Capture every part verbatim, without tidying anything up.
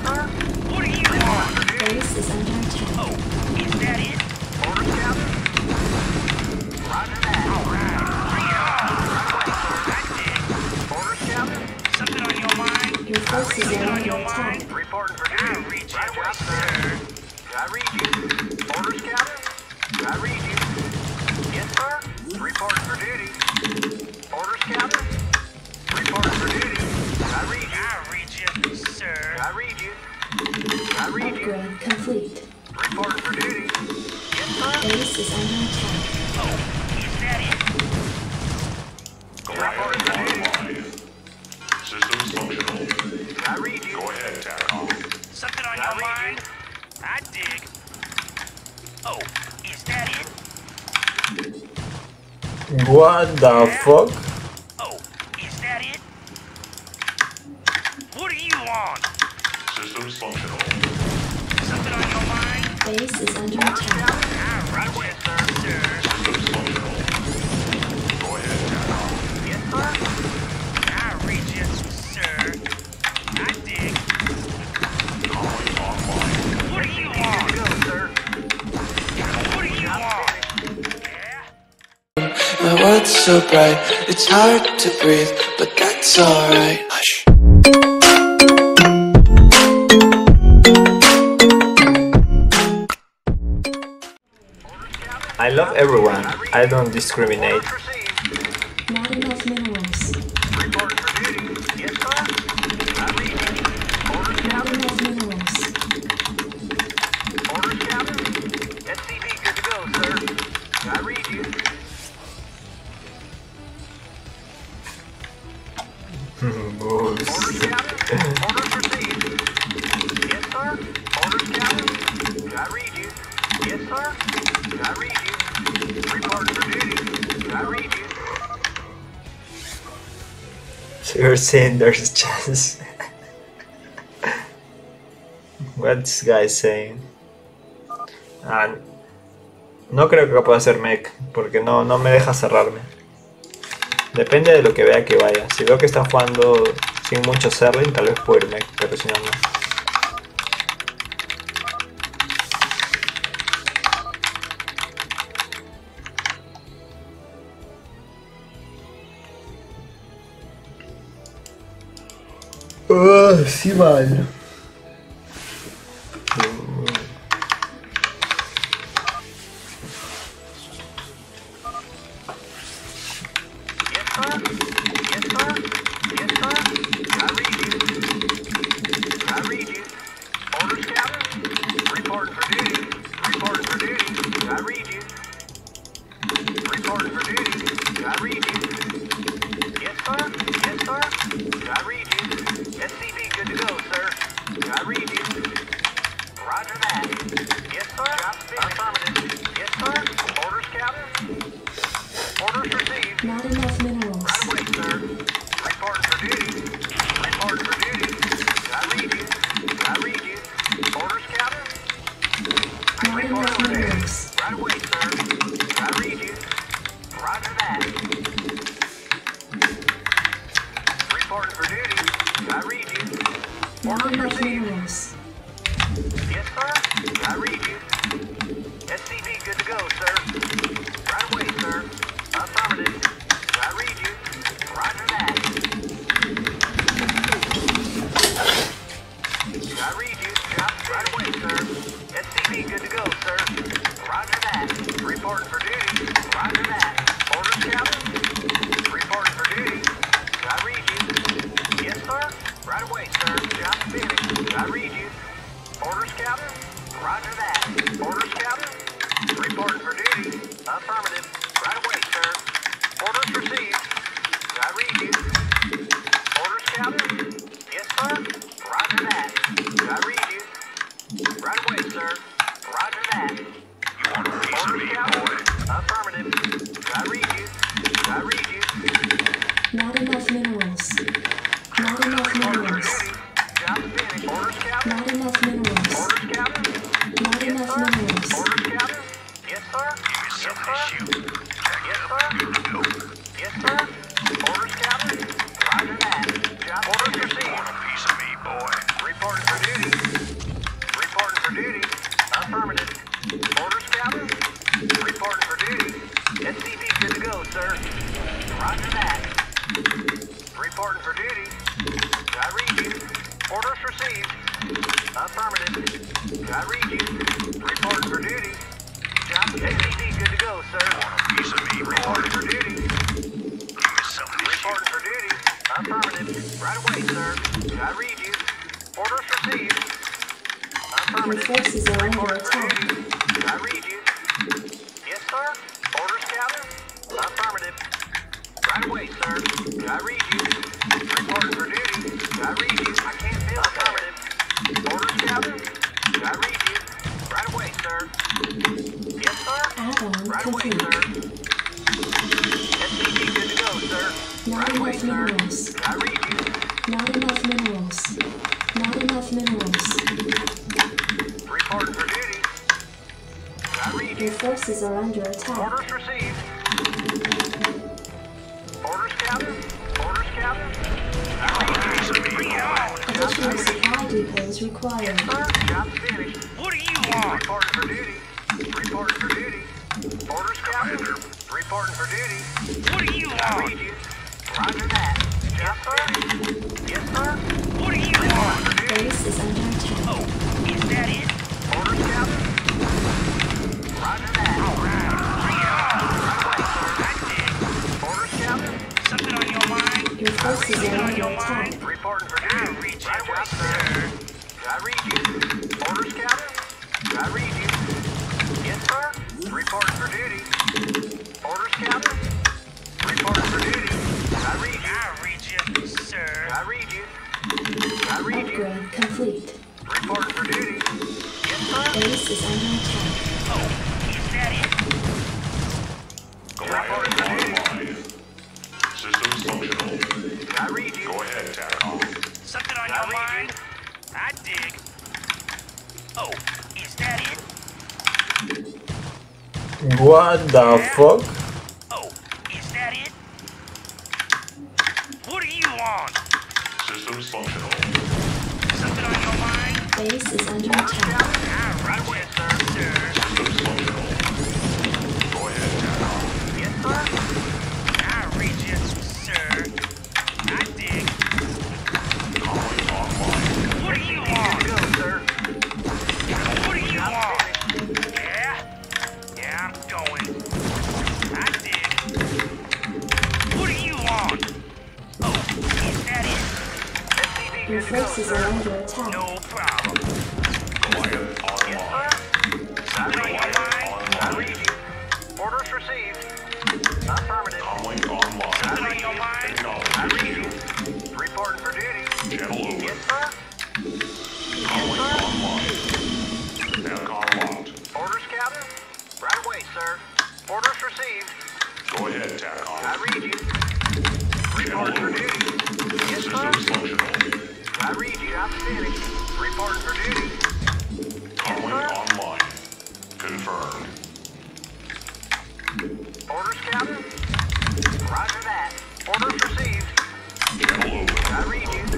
sir. What do you want? Base is under attack. Oh, is that it? Orders, Captain. Roger that. All right. Bring it on. Right away, sir. I did. Orders, Captain. Something on your mind? Your forces Something are on under your attack. mind? Reporting for duty. I read you, right away, sir. I read you. Orders, Captain. I read you. Yes, sir. Reporting for duty. Orders, Captain. Reporting for duty. I read you. I read you, sir. I read you. I read you. Upgrade complete. Reporting for duty. Yes, sir. Base is under attack. Oh, is that it? Reporting for duty. Systems functional. I read you. Go ahead, TACOM. Something on your mind? I dig. Oh, is that it? What the fuck? Oh, is that it? What do you want? Systems functional. Something on your mind? Base is under attack. I right away, sir. Sir. Systems functional. Go ahead, TACOM. Yes, sir. I read you, sir. I dig. Calling online. What do you want? Go, sir. What do you want? Yeah? My world's so bright, it's hard to breathe, but that's alright. Hush. I love everyone. I don't discriminate. Not enough minerals. Reporting for duty. Yes, sir. I read you. Orders, Not Captain. enough minerals. Orders, Captain. S C V, good to go, sir. I read you. Orders, Captain. Orders received. Yes, sir. Orders, Captain. I read you. Yes, sir. I read you. Reporting for duty. I read you. So you're saying there's a chance? What's this guy saying? Ah, no creo que pueda hacer mech, porque no, no me deja cerrarme. Depende de lo que vea que vaya. Si veo que está jugando sin mucho serling, tal vez puedo ir mech, pero si no, no. Oh, sí, vale. Not enough minerals. Right away, sir. Reporting for duty. Reporting for duty. I read you. I read you. Orders, Captain. Not enough minerals. Right away, sir. I read you. Roger that. Reporting for duty. I read you. Not Orders enough received. minerals. Yes, sir. I read you. S C V, good to go, sir. Right away, sir. Affirmative. I read you. Roger that. I read you. Yep, right away, sir. S C V, good to go, sir. Roger that. Reporting for duty. Roger that. Orders, Captain. Reporting for duty. I read you. Yes, sir. Right away, sir. Job finished. I read you. Orders, Captain. Roger that. Orders, Captain. Reporting for duty. Affirmative. Right away, sir. Orders received. I read you. Orders, Captain. Yes, sir. Roger that. I read you. Right away, sir. Roger that. You want a piece of Orders, me, Captain. boy? Affirmative. I read you. I read you. Not enough minerals. Not enough Orders for minerals. duty. Job finished. Orders, Captain. Not enough minerals. Orders, Captain. Not Yes, enough sir. minerals. Orders, Captain. Yes, sir. Give me Yes, something sir. to shoot. Yes, sir. Yes, sir. Orders, Captain. Roger that. Job orders You received. want a piece of me, boy? Reporting for duty. Orders received. Affirmative. I read you. Reporting for duty. Job S C V good to go, sir. Piece of me, Reporting for duty. Give me some of this shit. Reporting for duty. Affirmative. Right away, sir. I read you. Orders received. Your Affirmative. forces are under Reporting for attack. duty. I read you. Yes, sir. Orders, Captain. Affirmative. Right away, sir. I read you. Reporting for duty. I read you. I can't feel affirmative. Orders, Captain. I read you. Right away, sir. Yes, sir. Add-on Right away, complete. sir. S C V good to go, sir. Not Right away, enough sir. minerals. I read you. Not enough minerals. Not enough minerals. Reporting for duty. I read Your you. forces are under attack. Orders received. Orders, Captain. Orders, Captain. I read you. Bring it on. Additional supply depots required. Sir, job's finished. What do you want? Reporting for duty. Reporting for duty. Orders, Captain. Reporting for duty. What do you I want? read you. Roger that. Yes, sir. Yes, sir. What do you Reporting want? for duty. Base is under attack. Oh, is that it? Orders, Captain. Roger that. All right, bring it on. Right away, sir. I dig. Orders, Captain. Something on your mind? Your forces Something are on under your attack. mind? Reporting for I duty. read you, Right away, sir. sir. I read you. Orders, Captain. I read you. Yes, sir. Reporting for duty. Orders, Captain. Reporting for duty. I read you. I read you, sir. I read you. I read you. Upgrade complete. Reporting for duty. Yes, sir. Base is under attack. Oh, is that it? Reporting for duty. Online. Systems functional. I read you. Go ahead, TACOM. Something on I your read mind? I dig. Oh, is that it? What the fuck? Oh, is that it? What do you want? Systems functional. Something on your mind? Base is under Orders, attack. Captain. I Right read away, you, sir. sir. Systems functional. Go ahead, TACOM. Yes, sir. I read you, sir. I dig. Calling online. What do you Good want? to go, sir. What do you Job want? finished. Yeah? Yeah, I'm going. I dig. What do you want? Oh, is that it? S C V Your good to go, forces are sir. under attack. No problem. Quiet Yes, online. sir. I Something on read your you. mind? I read you. Orders received. Affirmative. Calling online. Something on your mind? I read you. Reporting for duty. Channel open. Yes, sir. Calling online. TACOM locked. Orders, Captain. Right away, sir. Orders received. Go ahead, I TACOM. read you. Reporting for duty. Yes, sir. Systems functional. I read you. I'm finished. Reporting for duty. Calling sir. online. Confirmed. Orders, Captain. Roger that. Orders received. Channel open. I read you.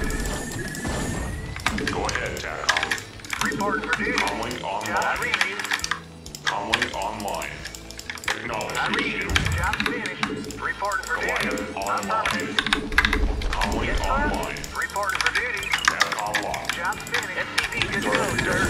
Go ahead, TACOM. Reporting for duty. Calling I online. read you. Calling online. Acknowledge I the read you. issue. Job finished. Reporting for duty. Quiet online. Affirmative. Calling Yes, sir. online. Reporting for duty. TACOM locked. Job finished. S C V good to go, sir.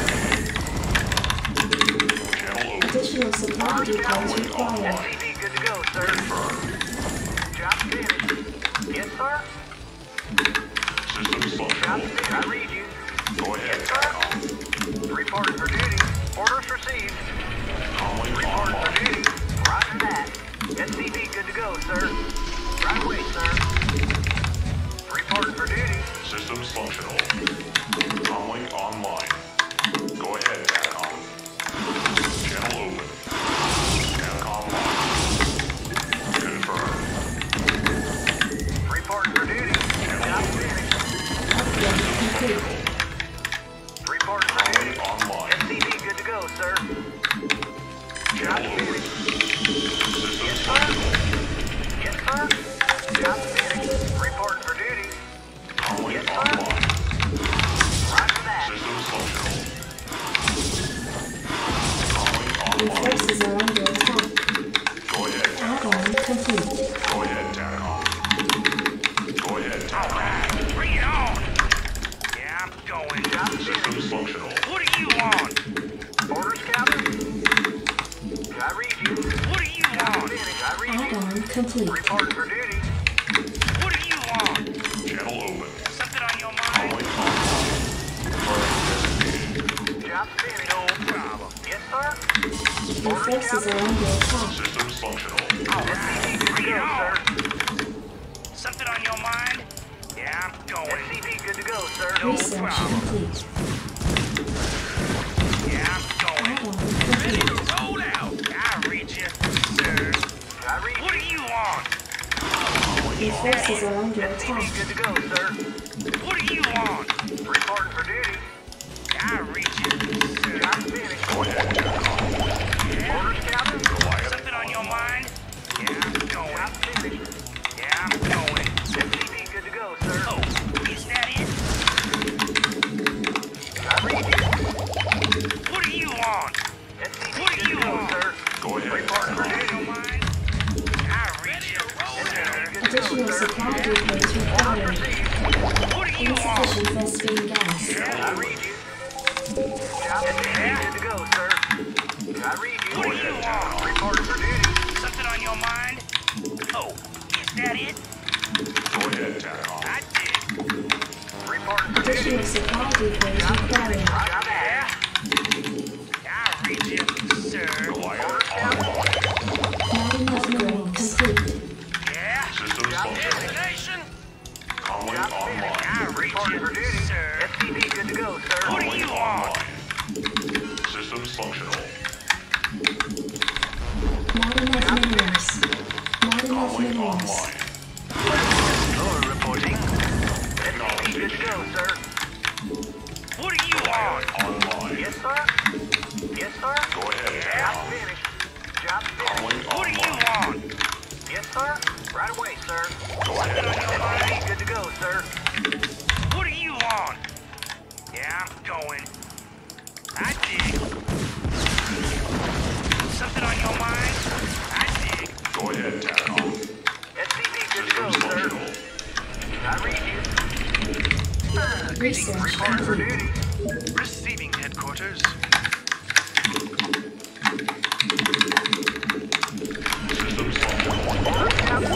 Channel open. Additional supply depots required. S C V good to go, sir. Confirmed. Job finished. Yes, sir. Systems Job functional. finished. I read you. Go ahead, Yes, sir. TACOM. Reporting for duty. Orders received. Calling Reporting for online. duty. Roger that. S C V good to go, sir. Right away, sir. Reporting for duty. Systems functional. Calling online. Go ahead, TACOM. Channel open. TACOM locked. Confirmed. Reporting for duty. Job finished. Upgrade complete. Reporting for Calling duty. online. S C V good to go, sir. Job Channel open. finished. Systems Yes, sir. functional. Yes, sir. Job finished. Reporting for duty. Calling Yes, sir. online. Roger that. Systems functional. Calling Your online. forces are under attack. Go ahead, TACOM. Add-on complete. Go ahead, TACOM. Go ahead, All TACOM. right. Bring it on. Yeah, I'm going. Job Systems finished. functional. What do you want? Orders, Captain. I read you. What do you Job want? finished. I read you. Add-on complete. Reporting for duty. What do you want? Channel open. Something on your mind? Calling online. Job finished. No problem. Yes, sir. Your forces are under attack. Systems functional. All right. Good to Bring it go, on. sir. Something on your mind? Yeah, I'm going. S C V good to go, sir. No Research problem. complete. Yeah, I'm going. Add-on Ready complete. to roll out. I read you, sir. I read What do you. you want? Your forces are under S C V attack. good to go, sir. What do you want? Reporting for duty. I read you, sir. Job finished. Go ahead, Yeah. Orders, Captain. Something on your mind? Yeah, I'm going. Job finished. Yeah, I'm going. S C V good to go, sir. Oh, is that it? I read you. What do you want? S C V What do good you to go, want? sir. go ahead. Reporting for On duty. your mind? I read you, sir. Good to go, Additional sir. supply depots Order required. proceed. What do you want? Insufficient Vespene gas. I read you. Job S C V good to go, sir. I read you. What do you want? Reporting for duty. Something on your mind? Oh, is that it? Go ahead, TACOM. I did. Reporting for duty. Additional supply depots required. Roger Yeah. that. I read you, sir. Goliath online. Not enough minerals. Complete. Yeah. Systems functional. Destination. Calling Job online. finished. I read Reporting for you, duty. sir. S C V good to go, sir. What do you want? Systems functional. Not enough minerals. Not enough Calling minerals. online. Lower reporting. S C V good to go, sir. What do you want? Online. Yes, sir. Yes, sir. Go ahead, Job TACOM. finished. Job finished. Calling What do you online. want? Yes, sir. Right away, sir. Go ahead, S C V good to go, sir. What do you want? Yeah, I'm going. I dig. Something on your mind? I dig. Go ahead, TACOM. S C V good to go, Systems sir. functional. I read you. Research Reporting for complete. duty. Receiving headquarters. Systems functional. Orders, Captain.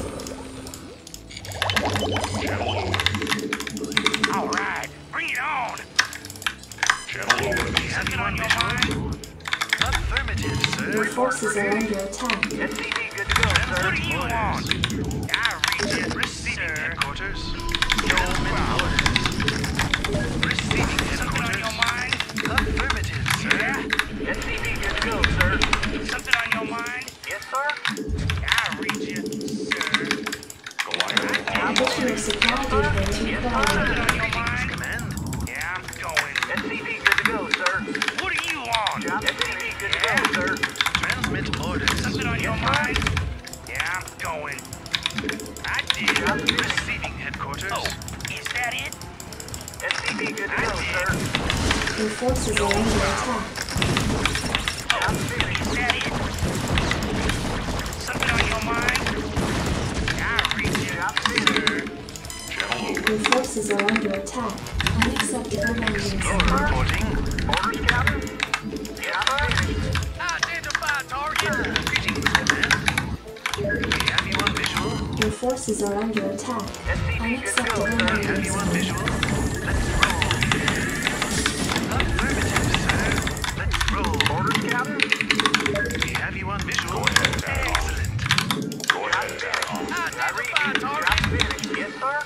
Channel open. All right, bring it on. Channel open. Something on your mind? Affirmative, Your forces are under attack. S C V good to go, What sir. do you want? I read you, receiving headquarters. No problem. Receiving something on your mind? Affirmative, sir. Yeah. S C V good to go, sir. Something on your mind? Yes, sir. I read you, sir. Goliath online. Additional supply depots required. Something on your mind? Yeah, I'm going. S C V good to go, sir. What do you want? Job S C V good to go, sir. Transmit orders. Something on your mind? Yeah, I'm going. I did. Job finished. Receiving headquarters. Oh, is that it? S C V good to go, sir. Your forces are under attack. Job finished. Is that it? Something on your mind? I read you, Job finished. sir. Channel open. Your forces are under attack. Unacceptable landing Lower zone. reporting. Orders, Captain. Yes, sir. Identify target. Greetings, command. We have you on visual. Your forces are under attack. S C V good to go, Unacceptable sir. landing zone. visual. Let's roll. Affirmative, sir. Let's roll. Orders, Captain. We have you on visual. Go ahead, TACOM. Excellent. Go ahead, TACOM. I read you. Job finished. Yes, sir.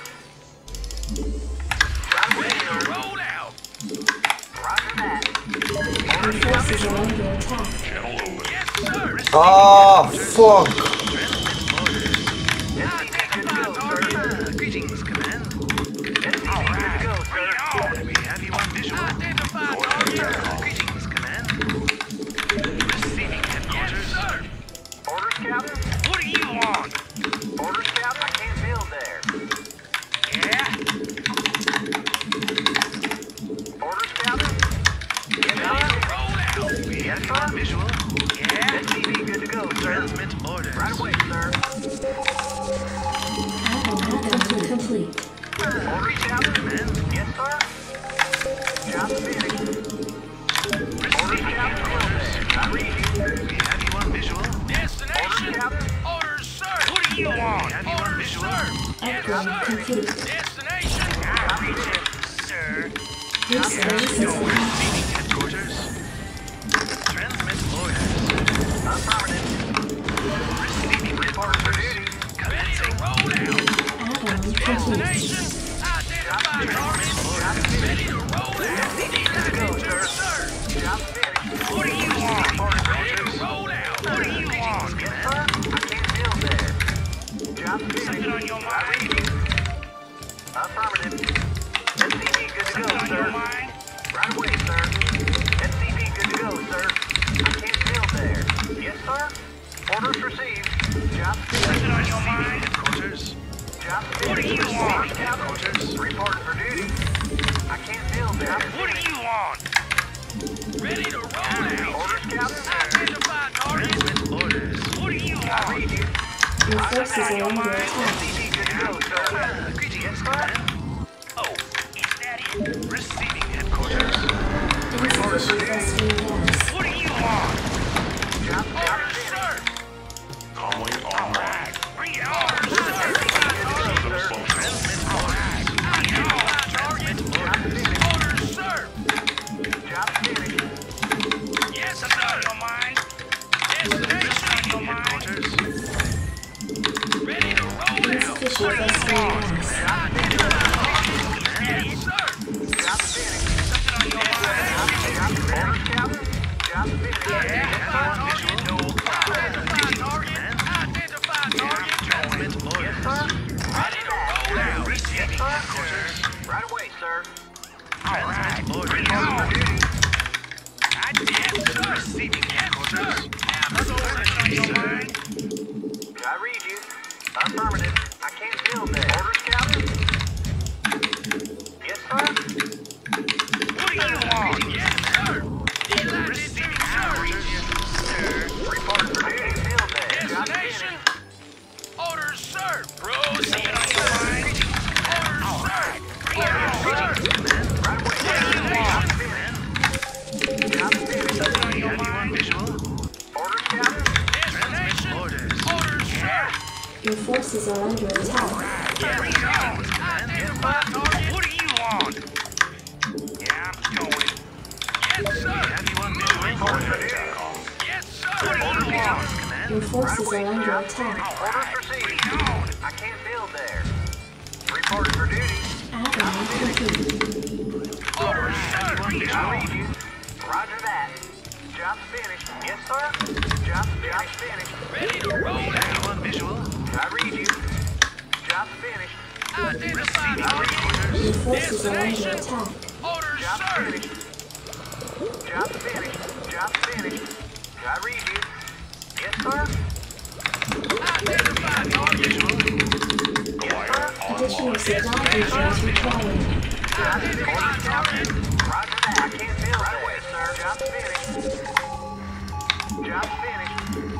Right away, sir. Roll out. Roger that. Your Orders, forces Captain. are under attack. Channel open. Yes, sir. Oh, fuck. S C V good to go, sir. Greetings, command. S C V good to go, Bring it sir. on. We have you on visual. Identify Go ahead, TACOM. Greetings, command. Receiving headquarters. Yes, sir. Orders, Captain. What do you want? Orders, Captain. I can't build there. Yeah? Orders, Captain. Yes, sir. Roll out. We Yes, have you on sir. visual. Yeah? S C V good to go, sir. Transmit orders. Right away, sir. Add-on complete. Orders, Captain. Yes, sir. Mission complete. Destination. Copy, sir. Research system. Headquarters. Transmit orders. Affirmative. Receiving Report for duty. ready to roll out. Add-on complete. Destination. Identify target. Ready to roll out. Good to go, sir. Job finished. What do you want? Ready to roll out. What do you want? Yes, sir. I can't build there. Job Something finished. on your I mind? read you. Affirmative. S C V good to go, Something on your sir. mind? Right away, sir. S C V good to go, sir. I can't build there. Yes, sir. Orders received. Job finished. Something on your mind? Headquarters. Job finished. What do you want? Headquarters. Reporting for duty. I can't build there. What do you want? Ready to roll out. Orders, Captain. Identify target. Orders. What do you I want? read you. Your forces are under attack. S C V good to go, sir. Yes, sir. Oh, is that it? Receiving headquarters. Insufficient rescue gas. What do you want? Job Orders, finished. sir. Calling online. Bring it on, sir. Systems functional. Alright. Identify target. Job finished. Orders, sir. Job finished. Yes, something on your mind? Destination on your mind? Ready to roll out. Insufficient rescue gas. Yes, sir. Job finished. Something on your mind? Job finished, Captain. Job finished. Identify target. Identify target. Identify target. Yes, sir. Ready to roll out. Receiving headquarters. Right away, sir. All right. Bring it Reporting for on. duty. I did, sir. Receiving headquarters. Something on your mind? I read you. Affirmative. I can't build there. Orders, Captain. Yes, sir. What do you want? Yes, sir. Receiving headquarters. Sir. Reporting for duty. Build there. Job Destination. finished. Orders, sir. Proceed on your mind. Orders, sir. Bring it on. Right away, What do you sir. want? Job finished. Job finished. Something on your mind? Orders, Captain. Destination. Orders, sir. Your forces are under attack. Carry on. Identify target. What do you want? Yeah, I'm going. Yes, sir. Reporting for duty. Yes, sir. What do you want? Your forces are under attack. Orders Bring received. it on. I can't build there. Reporting for duty. Add-on complete. Orders, sir. Bring it I on. read you. Roger that. Job finished. Yes, sir. Job, job finished. Ready to roll out. I read you. Job finished. Identify target. Your forces are under attack. Orders, Job sir. finished. Job finished. Job finished. I read you. Yes, sir. Identify target. Yes, sir. Additional supply agents required. Identify target. Roger that. I can't build right away, sir. Job finished. Job finished.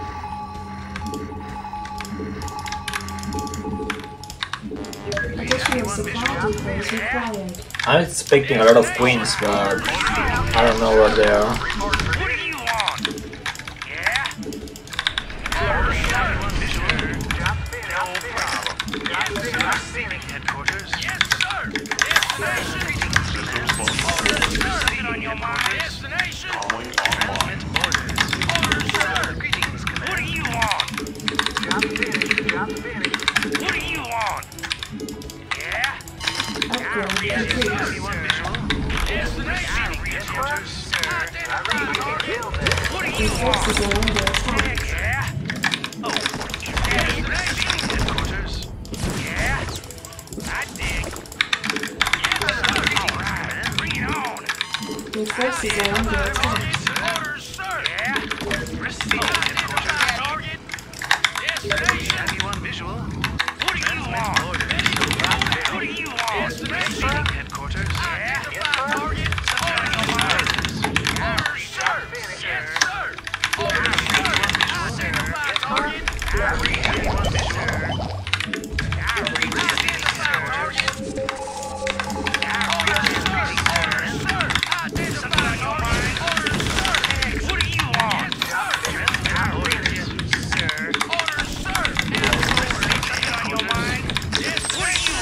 Additional supply depots required. I'm expecting a lot of queens, but I don't know where they are. Reporting for What do duty. you want? Yeah? Orders, sir. Job finished. No problem. Yes, sir. Receiving headquarters. Yes, sir. Destination. Systems functional. Orders, sir. Something on your mind? Destination. Calling online. Orders, sir. What do you want? Job finished. Job finished. What do you want? Yeah? Upgrade complete. Destination. Headquarters, sir. I Identify read you. target. Build there. What do Your you want? forces are under attack. Yeah? Oh, is that it? Headquarters? Yeah? I dig. Yes, sir. All right. Bring it on. Your forces are under attack. Orders, sir. Yeah? Receive. Identify target. Destination. What do you want? Ready to roll out. What do you want? Destination. Headquarters. Identify target. Something on your mind? Orders, sir. Yes, sir. Orders, sir. Identify target. I read it, sir. I read it. Identify target. Orders, sir. Orders, sir. Identify your mind. Orders, sir. What do you want? I read it, sir. Orders, sir. Something on your mind? Yes, what do you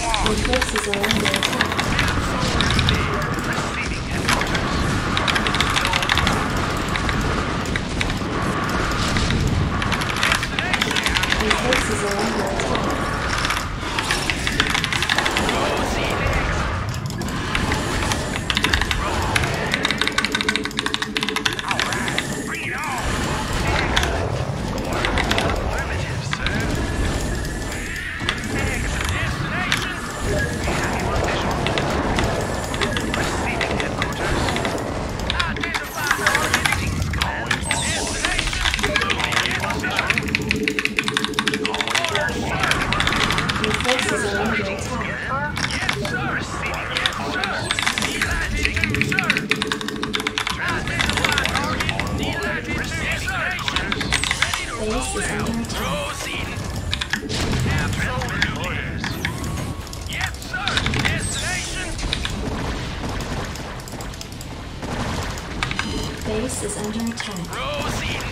Base is under attack. Proceed.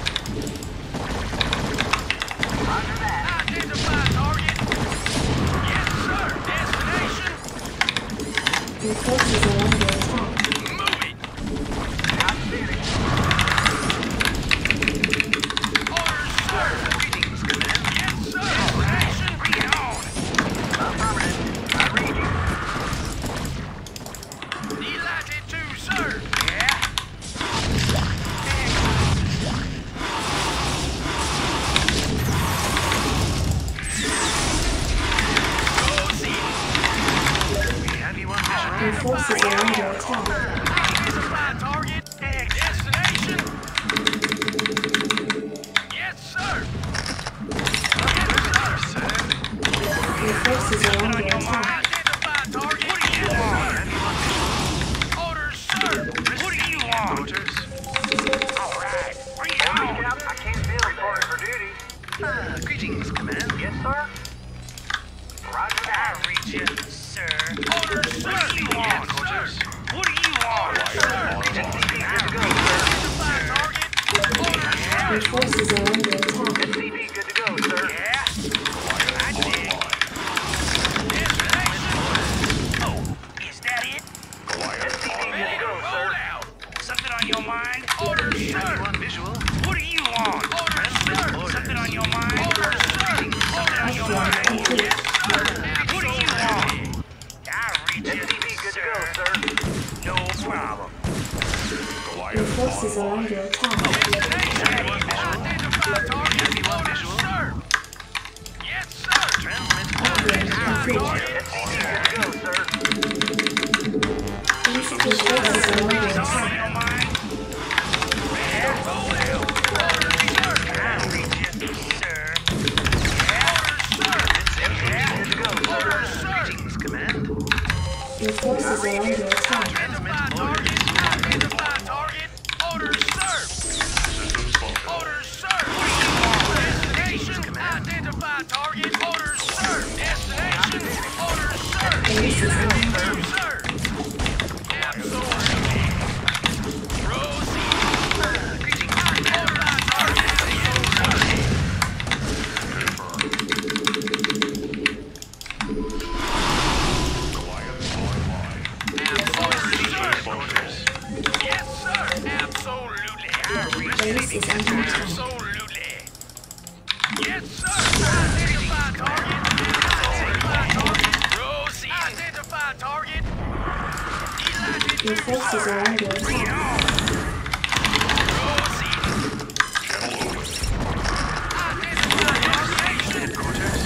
Roger that. Identify target. Yes, sir. Destination. Your forces are under attack. Move it. Got spinning. Orders, sir. Greetings, command. Yes, sir. Destination. Bring it on. Affirmative. I read you. Delighted to, sir. Yeah. Your forces are under attack. Identify target. Destination. Yes, sir. Yes, sir. Your forces are under attack. Identify target. What do you want? Orders, sir. What do you want? Orders. All right. Bring it Orders, on. Captain. I can't feel reporting for duty. Uh, greetings, command. Yes, sir. Roger that. I read you, sir. Orders, sir. What do you want, orders? What do you want, sir? S C B good to go, sir. Identify target. Orders, Your sir. forces are under attack. S C B good to go, sir. Yeah. I did. Destination. Oh, is that it? S C B good Ready to to go, roll sir. out. Something on your mind? Orders, sir. Visual. What do you want? Orders, sir. Something on your mind? Orders, sir. Something on your Upgrade mind? complete. Yes, sir. What do you want? I read S you, C B good to go, sir. sir. No problem. Your forces are under attack. Identify target. Orders, sir. Yes, sir. Transmit. Upgrade complete. S C B good to go, sir. Your forces are under Something on attack. your mind? Ready to roll out. Orders, sir. I read you, sir. Orders, sir. Good to go, sir. Orders, sir. Greetings, command. Your forces are under attack. Identify target. Identify target. Orders, sir. Systems functional. Orders, sir. What do you want? Destination. Identify target. Orders, sir. Destination. Orders, sir. Base is under attack. Sir. Absolutely. Proceed. Greetings. Identify target. Yes, sir. Orders, sir. Yes, sir. Absolutely. I read Base is under attack. Absolutely. Yes, sir. Identify target. Identify target. Proceed. Identify target. Delighted Your to, forces sir. are under Bring it attack. on. Proceed. Channel open. Identify target. Headquarters.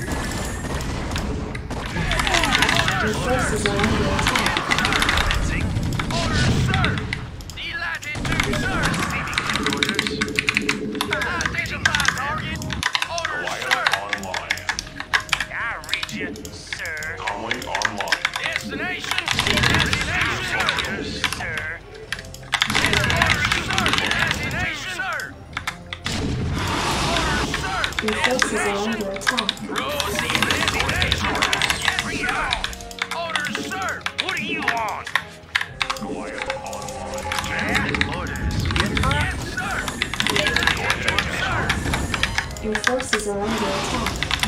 Your forces are under attack. Commencing. Orders, sir. Delighted to, sir. Receiving headquarters. Identify target. Orders, sir. Online. I read you, sir. Conway online. Destination. Destination. Orders, sir. Orders, sir. Destination, sir. Orders, sir. Your forces are under attack. Proceed. Destination. Bring it on. Orders, sir. What do you want? Quiet online. Orders. Yes, sir. Yes, sir. Your forces are under attack.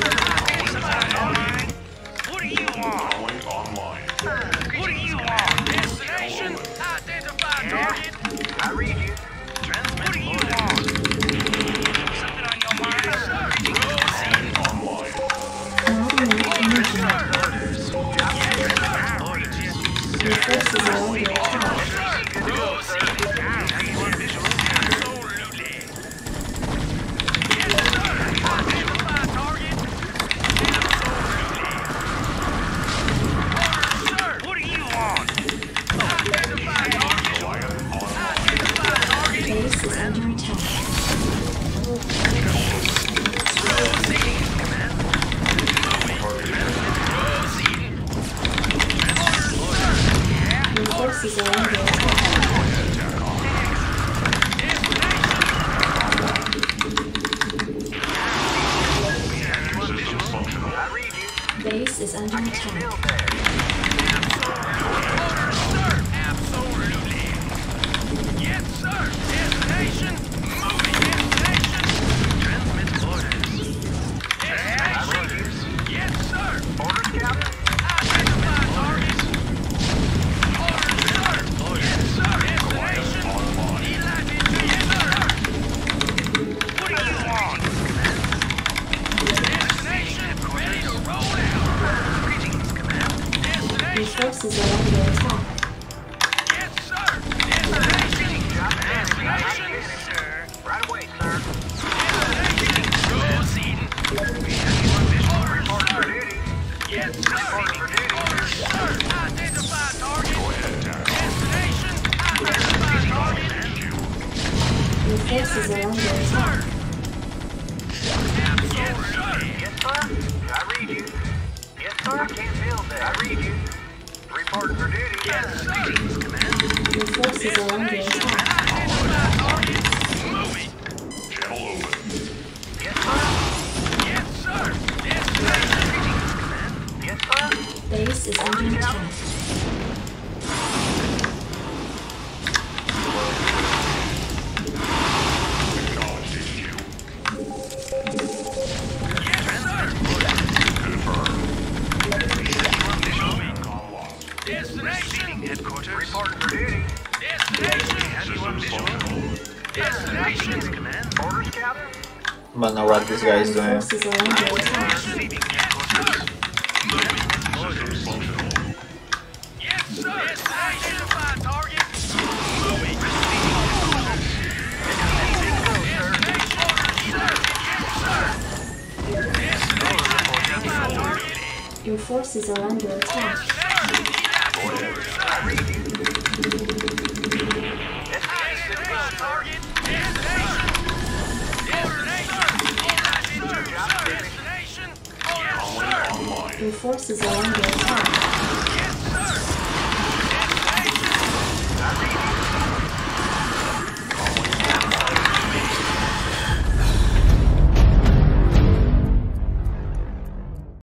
What do you want? Conway online. What do you want? Destination. Identify target. I read you. What do you want? Something on your mind? Proceed. Online. Coordinate movement. Orders. Orders. Your forces are under attack. Proceed. Visual. Absolutely. Yes, sir. Identify target. Absolutely. Orders, sir. What do you want? Identify target. Identify target. Base is under attack. Proceed. Command. Proceed. Orders, sir. Your forces are under attack. Systems functional. I read you. Base is under attack. Feel that. Orders, sir. Absolutely. Yes, sir. forces are under attack. Yes, sir. I read you. Yes, sir. I can't build that. I read you. Reporting for duty. Yes, sir. Command. Your forces are under attack. Moving. Channel open. Yes, sir. Yes, sir. Yes, sir. Yes, sir. Base is under attack. Acknowledged H Q. Yes, sir. Confirmed. Moving. Com lost. Destination. Headquarters. Reporting for duty. Destination. Have you on Systems visual? functional. Destination. Command. Orders, Captain. Don't know what this guy is Your doing. forces are under attack. Receiving headquarters. Systems functional. Yes, sir. Destination. Identify target. Moving. Receiving headquarters. Your forces are under attack. Your forces are under attack.